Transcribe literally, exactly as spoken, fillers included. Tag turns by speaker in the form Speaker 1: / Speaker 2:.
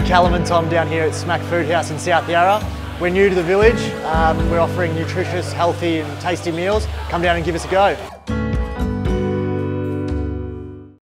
Speaker 1: Callum and Tom down here at SMÄK Food House in South Yarra. We're new to the village. Um, we're offering nutritious, healthy and tasty meals. Come down and give us a go.